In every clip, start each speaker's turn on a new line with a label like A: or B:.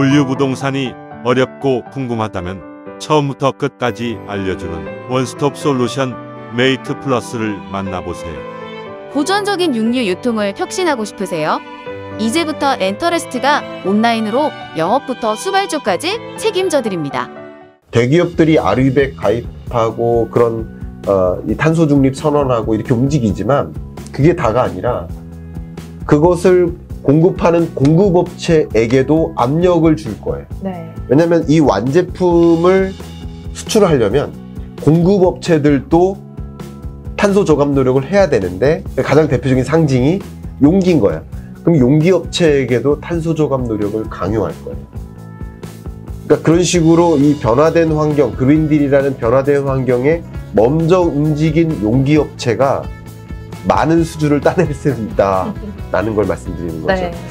A: 물류부동산이 어렵고 궁금하다면 처음부터 끝까지 알려주는 원스톱 솔루션 메이트 플러스를 만나보세요.
B: 보존적인 육류 유통을 혁신하고 싶으세요? 이제부터 엔터레스트가 온라인으로 영업부터 수발주까지 책임져 드립니다.
C: 대기업들이 아르백 가입하고 그런 이 탄소 중립 선언하고 이렇게 움직이지만 그게 다가 아니라 그것을 공급하는 공급업체에게도 압력을 줄 거예요.
D: 네.
C: 왜냐하면 이 완제품을 수출하려면 공급업체들도 탄소 저감 노력을 해야 되는데 가장 대표적인 상징이 용기인 거야. 그럼 용기업체에게도 탄소 저감 노력을 강요할 거예요. 그러니까 그런 식으로 이 변화된 환경, 그린딜이라는 변화된 환경에 먼저 움직인 용기업체가 많은 수주를 따낼 수 있다라는 걸 말씀드리는 거죠.
D: 네.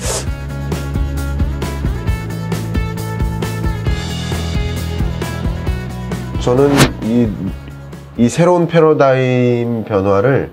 C: 저는 이 새로운 패러다임 변화를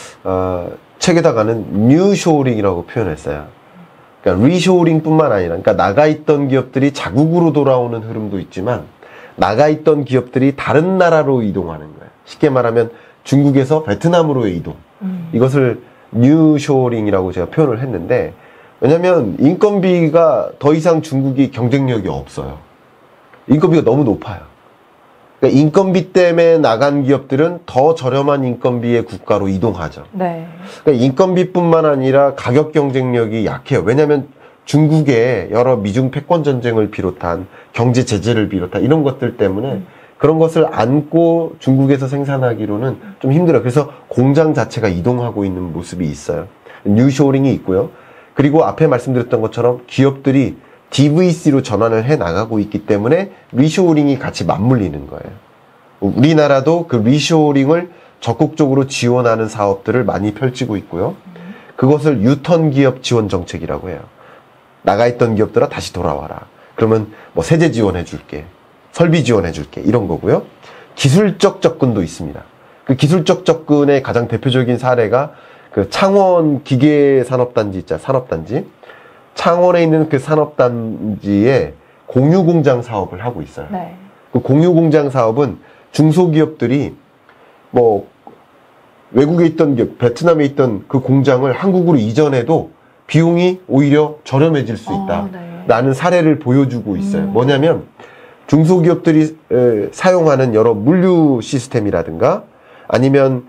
C: 책에다가는 뉴쇼링이라고 표현했어요. 그러니까 리쇼링뿐만 아니라, 그러니까 나가 있던 기업들이 자국으로 돌아오는 흐름도 있지만 나가 있던 기업들이 다른 나라로 이동하는 거예요. 쉽게 말하면 중국에서 베트남으로의 이동. 이것을 뉴쇼링이라고 제가 표현을 했는데, 왜냐면 인건비가 더 이상 중국이 경쟁력이 없어요. 인건비가 너무 높아요. 그러니까 인건비 때문에 나간 기업들은 더 저렴한 인건비의 국가로 이동하죠.
D: 네.
C: 그러니까 인건비뿐만 아니라 가격 경쟁력이 약해요. 왜냐하면 중국의 여러 미중 패권 전쟁을 비롯한 경제 제재를 비롯한 이런 것들 때문에 그런 것을 안고 중국에서 생산하기로는 좀 힘들어요. 그래서 공장 자체가 이동하고 있는 모습이 있어요. 뉴쇼링이 있고요. 그리고 앞에 말씀드렸던 것처럼 기업들이 DVC로 전환을 해 나가고 있기 때문에 리쇼링이 같이 맞물리는 거예요. 우리나라도 그 리쇼링을 적극적으로 지원하는 사업들을 많이 펼치고 있고요. 그것을 유턴 기업 지원 정책이라고 해요. 나가 있던 기업들아 다시 돌아와라. 그러면 뭐 세제 지원해 줄게. 설비 지원해 줄게. 이런 거고요. 기술적 접근도 있습니다. 그 기술적 접근의 가장 대표적인 사례가 그 창원 기계산업단지 있잖아요. 산업단지. 창원에 있는 그 산업단지에 공유공장 사업을 하고 있어요.
D: 네.
C: 그 공유공장 사업은 중소기업들이 뭐 외국에 있던 기업, 베트남에 있던 그 공장을 한국으로 이전해도 비용이 오히려 저렴해질 수 있다.
D: 네.
C: 라는 사례를 보여주고 있어요. 뭐냐면 중소기업들이 사용하는 여러 물류 시스템이라든가 아니면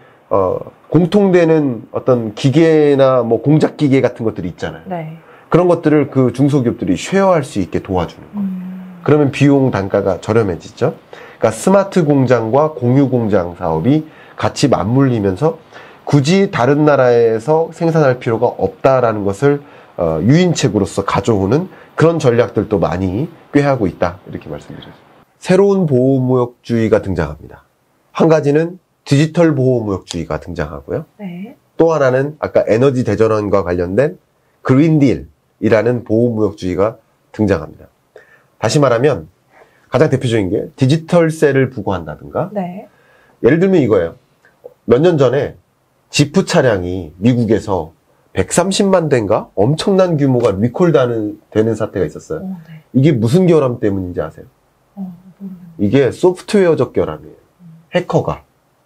C: 공통되는 어떤 기계나 뭐 공작 기계 같은 것들이 있잖아요.
D: 네.
C: 그런 것들을 그 중소기업들이 쉐어할 수 있게 도와주는 거예요. 그러면 비용 단가가 저렴해지죠. 그러니까 스마트 공장과 공유 공장 사업이 같이 맞물리면서 굳이 다른 나라에서 생산할 필요가 없다라는 것을 유인책으로서 가져오는 그런 전략들도 많이 꾀하고 있다. 이렇게 말씀드렸습니다. 새로운 보호무역주의가 등장합니다. 한 가지는 디지털 보호무역주의가 등장하고요.
D: 네.
C: 또 하나는 아까 에너지 대전환과 관련된 그린딜이라는 보호무역주의가 등장합니다. 다시 말하면 가장 대표적인 게 디지털세를 부과한다든가
D: 네.
C: 예를 들면 이거예요. 몇 년 전에 지프 차량이 미국에서 130만 대인가? 엄청난 규모가 리콜되는 사태가 있었어요.
D: 네.
C: 이게 무슨 결함 때문인지 아세요?
D: 모르겠네요.
C: 이게 소프트웨어적 결함이에요. 해커가.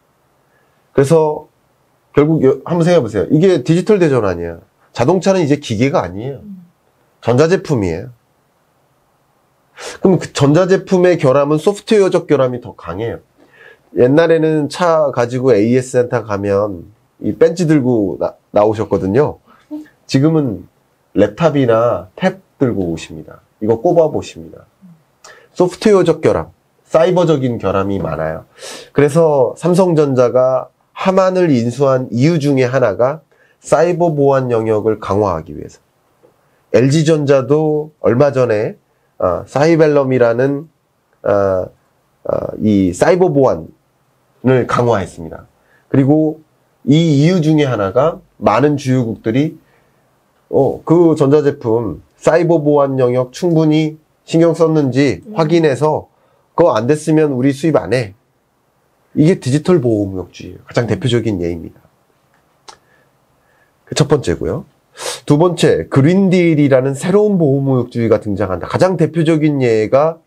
C: 그래서 결국 한번 생각해 보세요. 이게 디지털 대전환이에요. 자동차는 이제 기계가 아니에요. 전자제품이에요. 그럼 그 전자제품의 결함은 소프트웨어적 결함이 더 강해요. 옛날에는 차 가지고 AS 센터 가면 이 벤치 들고 나오셨거든요. 지금은 랩탑이나 탭 들고 오십니다. 이거 꼽아 보십니다. 소프트웨어적 결함, 사이버적인 결함이 많아요. 그래서 삼성전자가 하만을 인수한 이유 중에 하나가 사이버 보안 영역을 강화하기 위해서. LG전자도 얼마 전에 사이벨럼이라는 이 사이버 보안을 강화했습니다. 그리고 이 이유 중에 하나가 많은 주요국들이 그 전자제품 사이버 보안 영역 충분히 신경 썼는지 확인해서 그거 안 됐으면 우리 수입 안 해. 이게 디지털 보호무역주의예요. 가장 대표적인 예입니다. 그 첫 번째고요. 두 번째, 그린딜이라는 새로운 보호무역주의가 등장한다. 가장 대표적인 예가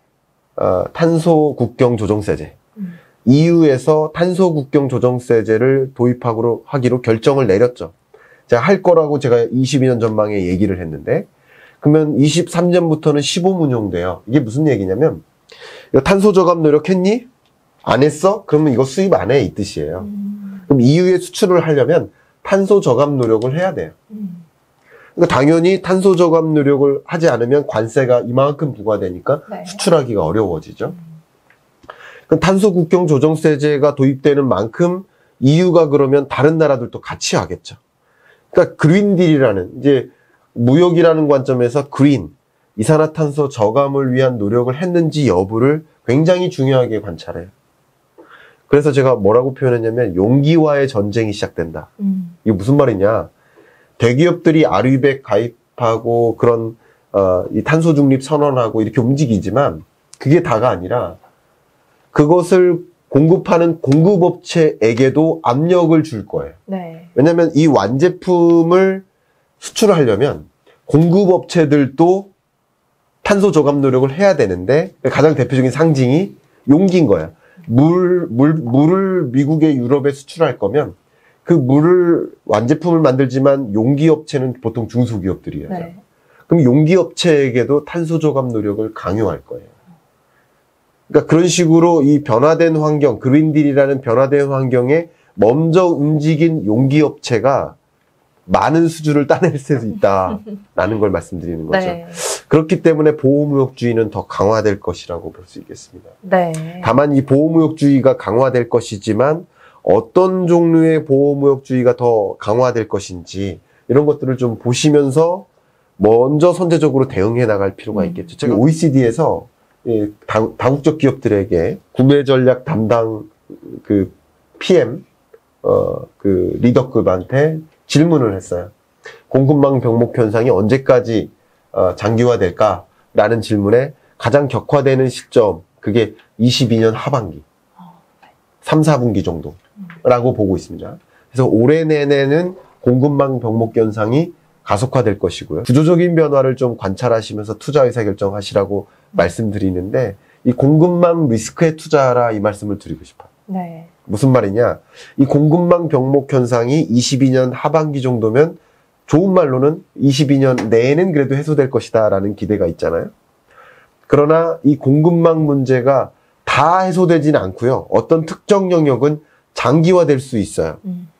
C: 탄소 국경 조정세제. EU에서 탄소 국경 조정세제를 도입하기로 결정을 내렸죠. 제가 할 거라고 제가 22년 전망에 얘기를 했는데, 그러면 23년부터는 시범 운용돼요. 이게 무슨 얘기냐면, 탄소 저감 노력했니? 안 했어? 그러면 이거 수입 안 해, 이 뜻이에요. 그럼 EU에 수출을 하려면 탄소 저감 노력을 해야 돼요. 그러니까 당연히 탄소 저감 노력을 하지 않으면 관세가 이만큼 부과되니까
D: 네.
C: 수출하기가 어려워지죠. 그럼 탄소 국경 조정세제가 도입되는 만큼 EU가 그러면 다른 나라들도 같이 하겠죠. 그러니까 그린딜이라는, 이제 무역이라는 관점에서 그린, 이산화탄소 저감을 위한 노력을 했는지 여부를 굉장히 중요하게 관찰해요. 그래서 제가 뭐라고 표현했냐면 용기와의 전쟁이 시작된다. 이게 무슨 말이냐? 대기업들이 아류백 가입하고 그런 이 탄소 중립 선언하고 이렇게 움직이지만 그게 다가 아니라 그것을 공급하는 공급업체에게도 압력을 줄 거예요.
D: 네.
C: 왜냐하면 이 완제품을 수출하려면 공급업체들도 탄소 저감 노력을 해야 되는데 가장 대표적인 상징이 용기인 거야. 물을 미국에 유럽에 수출할 거면 그 물을 완제품을 만들지만 용기업체는 보통 중소기업들이죠.
D: 네.
C: 그럼 용기업체에게도 탄소 저감 노력을 강요할 거예요. 그러니까 그런 식으로 이 변화된 환경, 그린딜이라는 변화된 환경에 먼저 움직인 용기업체가 많은 수주를 따낼 수도 있다라는 걸 말씀드리는 거죠.
D: 네.
C: 그렇기 때문에 보호무역주의는 더 강화될 것이라고 볼 수 있겠습니다.
D: 네.
C: 다만 이 보호무역주의가 강화될 것이지만 어떤 종류의 보호무역주의가 더 강화될 것인지 이런 것들을 좀 보시면서 먼저 선제적으로 대응해 나갈 필요가 있겠죠. 저희 OECD에서 다국적 기업들에게 구매 전략 담당 그 PM 그 리더급한테 질문을 했어요. 공급망 병목 현상이 언제까지 장기화될까라는 질문에 가장 격화되는 시점, 그게 22년 하반기, 3, 4분기 정도라고 보고 있습니다. 그래서 올해 내내는 공급망 병목 현상이 가속화될 것이고요. 구조적인 변화를 좀 관찰하시면서 투자 의사결정하시라고 말씀드리는데, 이 공급망 리스크에 투자하라 이 말씀을 드리고 싶어요.
D: 네.
C: 무슨 말이냐? 이 공급망 병목 현상이 22년 하반기 정도면 좋은 말로는 22년 내에는 그래도 해소될 것이다 라는 기대가 있잖아요. 그러나 이 공급망 문제가 다 해소되지는 않고요. 어떤 특정 영역은 장기화될 수 있어요.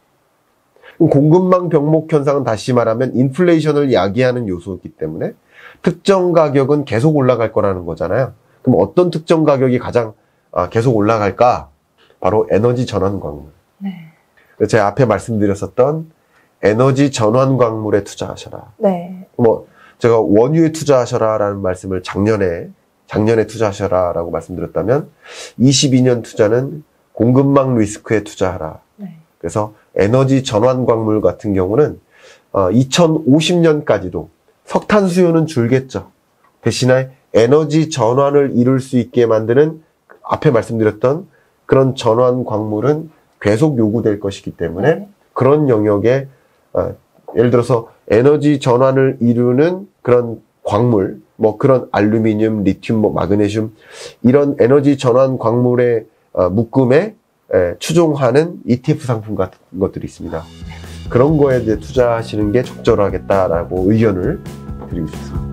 C: 공급망 병목 현상은 다시 말하면 인플레이션을 야기하는 요소이기 때문에 특정 가격은 계속 올라갈 거라는 거잖아요. 그럼 어떤 특정 가격이 가장 계속 올라갈까? 바로 에너지 전환 광물.
D: 네.
C: 제가 앞에 말씀드렸었던 에너지 전환 광물에 투자하셔라.
D: 네.
C: 뭐 제가 원유에 투자하셔라라는 말씀을 작년에 투자하셔라라고 말씀드렸다면 22년 투자는 공급망 리스크에 투자하라.
D: 네.
C: 그래서 에너지 전환 광물 같은 경우는 2050년까지도 석탄 수요는 줄겠죠. 대신에 에너지 전환을 이룰 수 있게 만드는 앞에 말씀드렸던 그런 전환 광물은 계속 요구될 것이기 때문에
D: 네.
C: 그런 영역에 예를 들어서 에너지 전환을 이루는 그런 광물, 뭐 그런 알루미늄, 리튬, 뭐 마그네슘 이런 에너지 전환 광물의 묶음에 추종하는 ETF 상품 같은 것들이 있습니다. 그런 거에 이제 투자하시는 게 적절하겠다라고 의견을 드리고 싶습니다.